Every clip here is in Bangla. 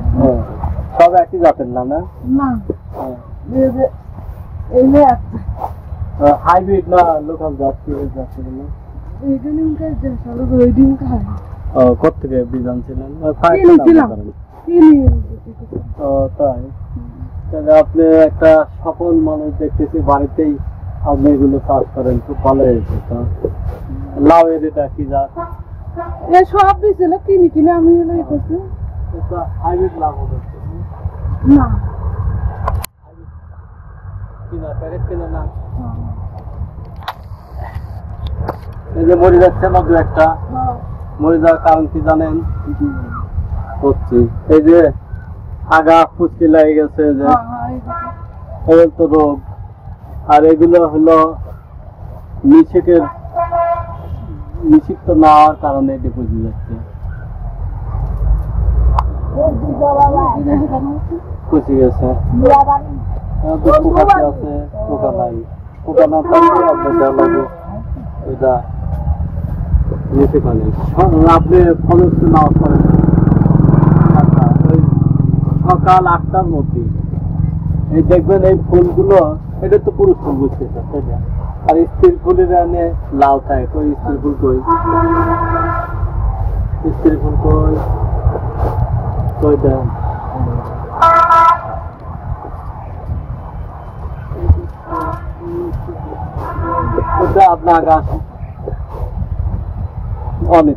সব একই জাতের না? না না, হাইব্রিড না লোকাল জাত? কত থেকে বীজ আনছিলেন? তাই তাহলে আপনি একটা সফল মানুষ দেখতেছি, বাড়িতেই আপনি এগুলো চাষ করেন, খুব ভালো হয়েছে। তো লাউ এর এটা কি জাত? সব দিয়েছিল কিনে কিনে আমি হাইব্রিড লাউ হচ্ছে না, কিনা প্যাকেট কিনা না? এই যে মরে যাচ্ছে না দু একটা, মরে যাওয়ার কারণ কি জানেন? হচ্ছে এই যে আগা ফুচকি লেগে গেছে, যে তো রোগ। আর এগুলো হলো নিষিক্ত না হওয়ার কারণে এটি বুঝে যাচ্ছে। খুশি গেছে পোকা আছে, পোকা নাই, পোকা না থাকলে আপনার যা লাগে এটা নিতে পারেন। আপনি ফলস নাও করেন ওই সকাল 8টার মধ্যে, এই দেখবেন এই ফুলগুলো, এটা তো পুরুষ ফুল বুঝতে তাই না? আর স্ত্রী ফুলের এনে লাউ থাকে, কই স্ত্রী ফুল কই? স্ত্রী ফুল কই? কইটা ওটা আপনার গাছ অনেক।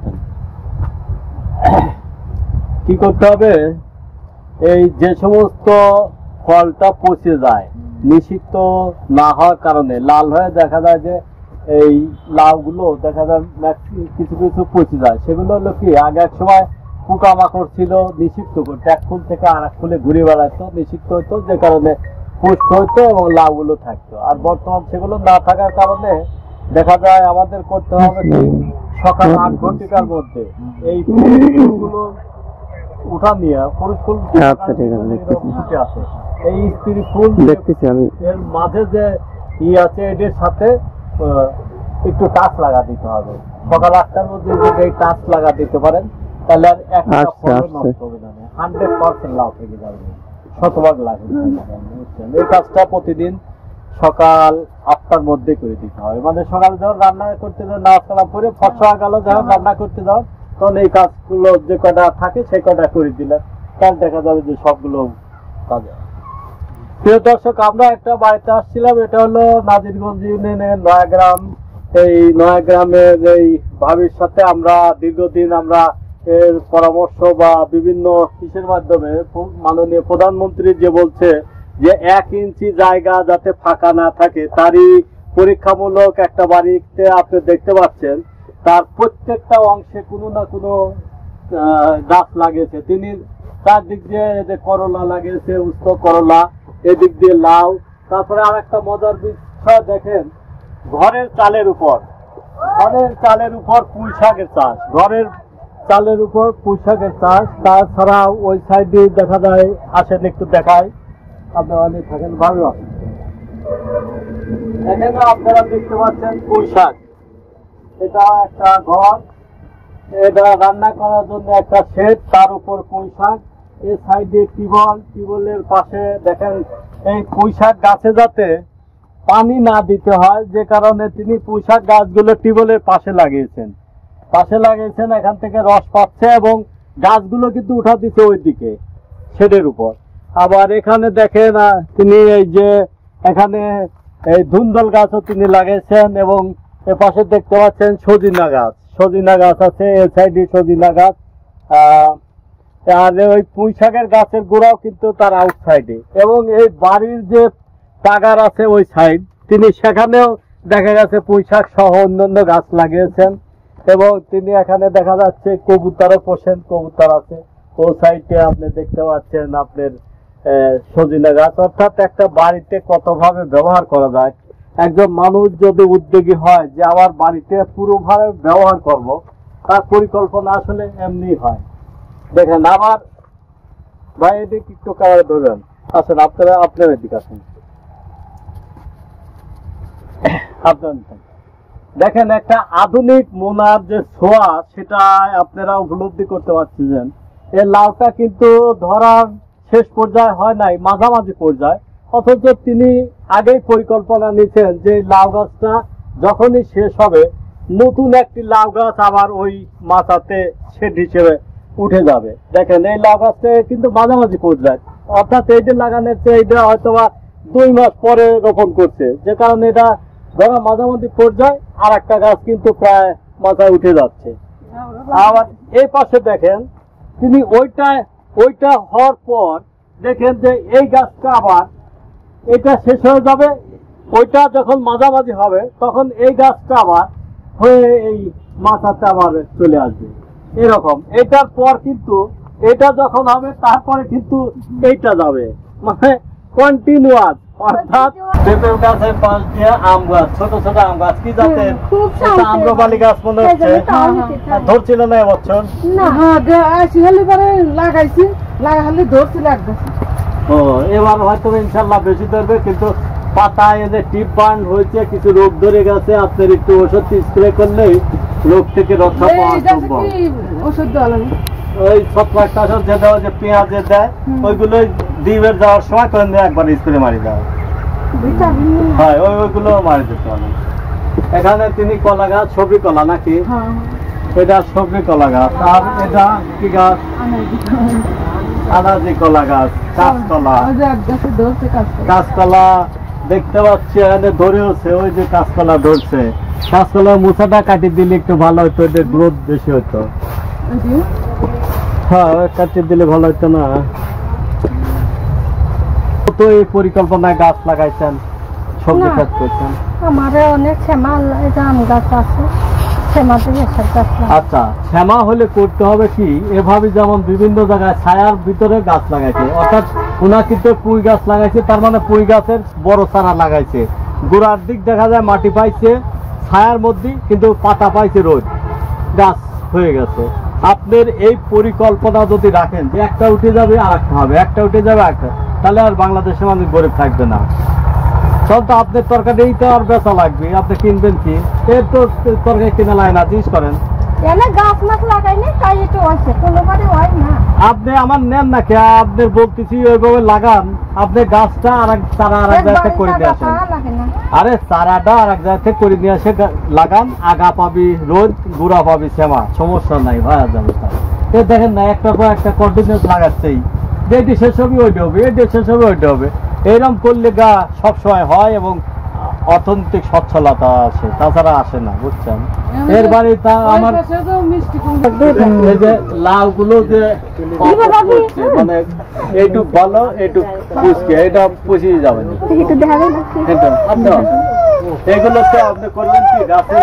কি করতে হবে? এই যে সমস্ত ফলটা পচে যায়, নিষিক্ত না হওয়ার কারণে লাল হয়ে দেখা যায় যে এই লাউগুলো দেখা যায় কিছু কিছু পচে যায়। সেগুলো হলো কি, আগে এক সময় পোকামাকড় ছিল, নিষিক্ত করতো, এক ফুল থেকে আর এক ফুলে ঘুরে বেড়াতো, নিষিক্ত হতো, যে কারণে পুষ্ট হইতো এবং লাউগুলো থাকতো। আর বর্তমান সেগুলো না থাকার কারণে দেখা যায় আমাদের করতে হবে কি, সকাল 8 ঘটিকার মধ্যে এই ফুলগুলো উঠা নিয়ে, পুরুষ ফুল আছে এই স্ত্রী ফুল দেখতেছি আমি, এর মাঝে যে আছে এদের সাথে একটু টাচ লাগা দিতে হবে। সকাল 8টার মধ্যে যদি এই টাচ লাগা দিতে পারেন তাহলে আর একটা ফল নষ্ট হবে না, 100% লাউ থেকে যাবে, শতভাগ লাগবে। এই কাজটা প্রতিদিন সকাল 8টার মধ্যে করে দিতে হবে। মানে সকালে যখন রান্না করতে যাও, নাস্তা করে ফসা গেল, যখন রান্না করতে যাও তখন এই কাজগুলো যে কটা থাকে সেই কটা করে দিলে তাহলে দেখা যাবে যে সবগুলো কাজে। প্রিয় দর্শক, আমরা একটা বাড়িতে আসছিলাম, এটা হলো নাজিরগঞ্জ ইউনিয়নের নয়াগ্রাম। এই নয়াগ্রামের এই ভাবির সাথে আমরা দীর্ঘদিন আমরা এর পরামর্শ বা বিভিন্ন কিসের মাধ্যমে, মাননীয় প্রধানমন্ত্রী যে বলছে যে 1 ইঞ্চি জায়গা যাতে ফাঁকা না থাকে, তারই পরীক্ষামূলক একটা বাড়িতে আপনি দেখতে পাচ্ছেন, তার প্রত্যেকটা অংশে কোনো না কোনো গাছ লাগিয়েছে তিনি। তার দিক দিয়ে যে করলা লাগিয়েছে, উস্ত করলা, এদিক দিয়ে লাউ। তারপরে আর একটা মজার বিষয় দেখেন, ঘরের চালের উপর পুঁই শাকের চাষ, ঘরের চালের উপর পুঁই শাকের চাষ। তাছাড়া ওই সাইডে দেখা যায়, আসেন একটু দেখায়, আপনারা অনেক থাকেন ভালো আছেন। এখানে আপনারা দেখতে পাচ্ছেন পুঁই শাক, এটা একটা ঘর, এটা রান্না করার জন্য একটা শেড, তার উপর পুঁই শাক। এই সাইডে টিউবওয়েলের পাশে দেখেন এই পুঁই শাক গাছে যাতে পানি না দিতে হয়, যে কারণে তিনি পুঁই শাক গাছগুলো টিউবওয়েলের পাশে লাগিয়েছেন। এখান থেকে রস পাচ্ছে এবং গাছগুলো কিন্তু উঠা দিচ্ছে ওই দিকে শেডের উপর। আবার এখানে দেখেন তিনি এই যে এখানে এই ধুন্দল গাছও তিনি লাগিয়েছেন, এবং এ পাশে দেখতে পাচ্ছেন সজিনা গাছ আছে, এই সাইডে সজিনা গাছ। আর ওই পুঁই শাকের গাছের গোড়াও কিন্তু তার আউটসাইডে, এবং এই বাড়ির যে টাগার আছে ওই সাইড, তিনি সেখানেও দেখা গেছে পুঁই শাক সহ অন্যান্য গাছ লাগিয়েছেন। এবং তিনি এখানে দেখা যাচ্ছে কবুতরও পোষেন, কবুতর আছে ও সাইডে আপনি দেখতে পাচ্ছেন আপনার সজিনা গাছ। অর্থাৎ একটা বাড়িতে কতভাবে ব্যবহার করা যায়, একজন মানুষ যদি উদ্যোগী হয় যে আমার বাড়িতে পুরোভাবে ব্যবহার করব, তার পরিকল্পনা আসলে এমনি হয়। দেখেন আবার ভাই এদিকে একটু কারা ধরবেন, আসেন আপনার এদিকে আসেন। দেখেন একটা আধুনিক মোনার যে ছোঁয়া, সেটা আপনারা উপলব্ধি করতে পারছেন। এই লাউটা কিন্তু ধরার শেষ পর্যায়ে হয় নাই, মাঝামাঝি পর্যায়ে। অথচ তিনি আগেই পরিকল্পনা নিয়েছেন যে লাউ গাছটা যখনই শেষ হবে নতুন একটি লাউ গাছ আবার ওই মাচাতে শেড হিসেবে উঠে যাবে। দেখেন এই লাউ গাছটা কিন্তু মাঝামাঝি পর্যায়ে, অর্থাৎ এইটা লাগানোর চেয়ে এইটা হয়তোবা 2 মাস পরে রোপণ করছে, যে কারণে এটা ধরা মাঝামাঝি পর্যায়ে আর একটা গাছ কিন্তু প্রায় মাথায় উঠে যাচ্ছে। আবার এই পাশে দেখেন তিনি ওইটা হওয়ার পর দেখেন যে এই গাছটা আবার এটা শেষ হয়ে যাবে, ওইটা যখন মাঝামাঝি হবে তখন এই গাছটা আবার হয়ে এই মাথাতে আবার চলে আসবে এরকম। এটার পর কিন্তু এটা যখন হবে তারপরে কিন্তু এইটা যাবে, মানে কন্টিনিউয়াস। অর্থাৎ পেঁপে গাছের পাশ দিয়ে আম গাছ, ছোট ছোট আম গাছ, কি জাতের? আম্রপালি গাছ মনে হচ্ছে। ধরছিল না এবছর? লাগাইছি, লাগালে ধরছিল একদম। ও, এবার হয়তো ইনশাল্লাহ বেশি ধরবে, কিন্তু পাতায় যে টিপ বার্ন হয়েছে, কিছু রোগ ধরে গেছে, আপনার একটু ওষুধ স্প্রে করলেই রোগ থেকে রক্ষা পাওয়া সম্ভব। ওষুধ দেওয়া লাগে ওই ছত্রাকনাশক যে দেওয়া, যে পেঁয়াজের দেয়, ওইগুলো দ্বীপের যাওয়ার সময় করে একবার স্প্রে মারি দেওয়া হয়, ওইগুলো মারি দিতে হবে। এখানে তিনি কলা গাছ, সবজি কলা নাকি? এটা সবজি কলা গাছ। আর এটা কি গাছ? আনাজি কলা গাছ, কাঁচকলা। কাঁচকলা দেখতে পাচ্ছি এখানে ধরেওছে, ওই যে কাঁচকলা ধরছে। কাঁচকলা মুছাটা কাটি দিলে একটু ভালো হতো, এদের গ্রোথ বেশি হতো। হ্যাঁ, কাটি দিলে ভালো হতো না? তো এই পরিকল্পনায় গাছ লাগাইছেন, সবজি কাজ করছেন? আমার অনেক শ্যামা আম গাছ আছে, আচ্ছা, শ্যামা হলে করতে হবে কি, এভাবে যেমন বিভিন্ন জায়গায় ছায়ার ভিতরে গাছ লাগাইছে, অর্থাৎ ওনা কিন্তু পুঁই গাছ লাগাইছে, তার মানে পুঁই গাছের বড় চারা লাগাইছে। গোড়ার দিক দেখা যায় মাটি পাইছে ছায়ার মধ্যে, কিন্তু পাতা পাইছে রোদ, গাছ হয়ে গেছে। আপনার এই পরিকল্পনা যদি রাখেন যে একটা উঠে যাবে আর একটা হবে, একটা উঠে যাবে একটা, তাহলে আর বাংলাদেশে মানুষ গরিব থাকবে না। সব তো আপনার তরকারি তো আর বেচা লাগবে, আপনি কিনবেন কি? এর তো তরকারি কিনা লাগে না, জিনিস করেন। গাছ মাছ লাগাই না, তাই একটু হয়েছে, কোনোবারে হয় না। আপনি আমার নেন না কে, আপনার বলতেছি ওইভাবে লাগান, আপনি গাছটা আর এক চারা আর এক জায়গাতে করে নিয়ে আসেন। আরে চারাটা আর এক জায়গা থেকে করে নিয়ে আসে লাগান, আগা পাবি রোদ, গুড়া পাবি শ্যামা, সমস্যা নাই, ভাইয়া যাবে। এ দেখেন না, একটা পর একটা কন্টিনিউস লাগাচ্ছেই, যেটি শেষ হবে ওইটা হবে, এটি শেষ হবে ওইটা হবে। এরকম করলে গা সবসময় হয় এবং অর্থনৈতিক সচ্ছলতা আসে, তাছাড়া আসে না, বুঝছেন? এর বাড়ি তা আমার এই যে লাউ গুলো যে মানে এইটুক ভালো, এইটুক পুষকে, এটা পুষিয়ে যাবে না। এগুলোতে আপনি করবেন কি, গাছের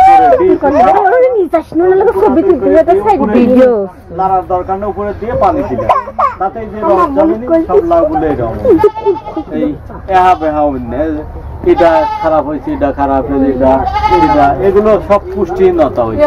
নাড়ার দরকার নেই, উপরে দিয়ে পানি দিলেন, তাতে যে রস যাবেনি, সব লাউ গুলো এরকম এই এহা বেহা এটা খারাপ হয়েছে, এটা খারাপ হয়েছে, এটা এগুলো সব পুষ্টিহীনতা হয়েছে।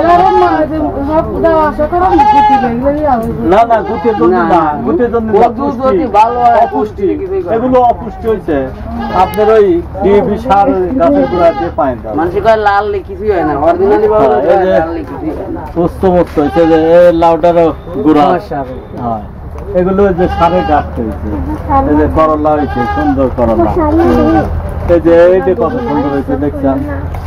না না, গুটির জন্য না, গুটির জন্য অপুষ্টি, এগুলো অপুষ্টি হয়েছে আপনার ওই ডিএপি সার গাছের গোড়া দিয়ে পায় না। মানুষ কয় লাল কিছুই হয় না, অরিজিনালি সুস্থ মুক্ত হয়েছে যে এই লাউটারও গুড়া। হ্যাঁ, এগুলো যে সারের গাছ হয়েছে, এই যে করলা হয়েছে, সুন্দর করলা, এই যে এইটা কত সুন্দর হয়েছে দেখছেন।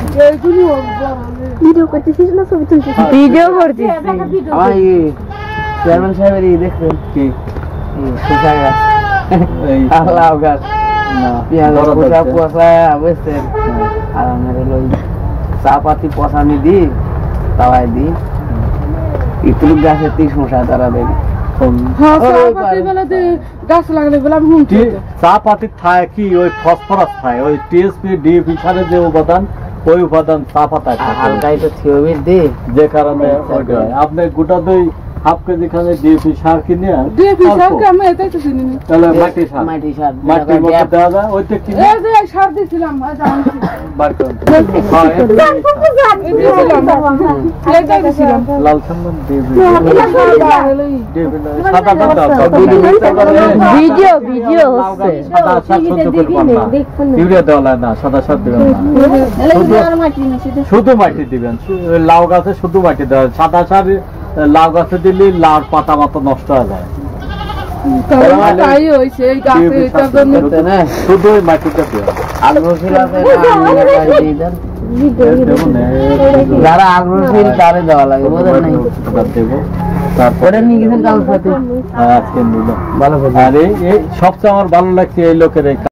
ভিডিও করতেছিস না ছবি তুলছিস? ভিডিও করছিস। আমার চেয়ারম্যান সাহেবের দেখবেন কি শসা গাছ, লাউ গাছ, পেঁয়াজ পচা বুঝছেন, আর আমার হলো চা পাতি পচানি দিই, তাওয়াই দিই, ইতুল গাছের তিস মশা তারা দেয়। গাছ লাগালে চা পাতি খায় কি, ওই ফসফরাস খায়, ওই টিএসপি ডিএপি সারের যে উপাদান, ওই উপাদান চা পাতায় হালকা একটু থিওবিট দিই, যে কারণে আপনি গোটা দই হাফ কেজি খানে ডিএপি সার কিনে, তাহলে মাটি সার, মাটির মধ্যে দেওয়া যায়, ওইটা কিনে সার দিয়েছিলাম। লাল চন্দন ভিডিও ভিডিও হচ্ছে, সাদা সার সহ্য করতে পারে না, ইউরিয়া দেওয়া লাগে না, সাদা সার দিবেন না, শুধু মাটি দিবেন। লাউ গাছে শুধু মাটি দেওয়া, সাদা সার লাউ গাছে দিলে লাউর পাতা মাতা নষ্ট হয়ে যায়। তখন তাই হয়েছে এই গাছে এটার জন্য করতে না শুধু ওই মাটিটা দেওয়া আগ্রহশীল আছে না আমি একাই দিয়ে দেন যারা আগ্রহশীল তারে দেওয়া লাগে বোঝেন নাই দেবো ওটা নিয়ে গেছেন কাল সাথে আজকে নিল ভালো কথা আর এই সবচেয়ে আমার ভালো লাগছে এই লোকের এই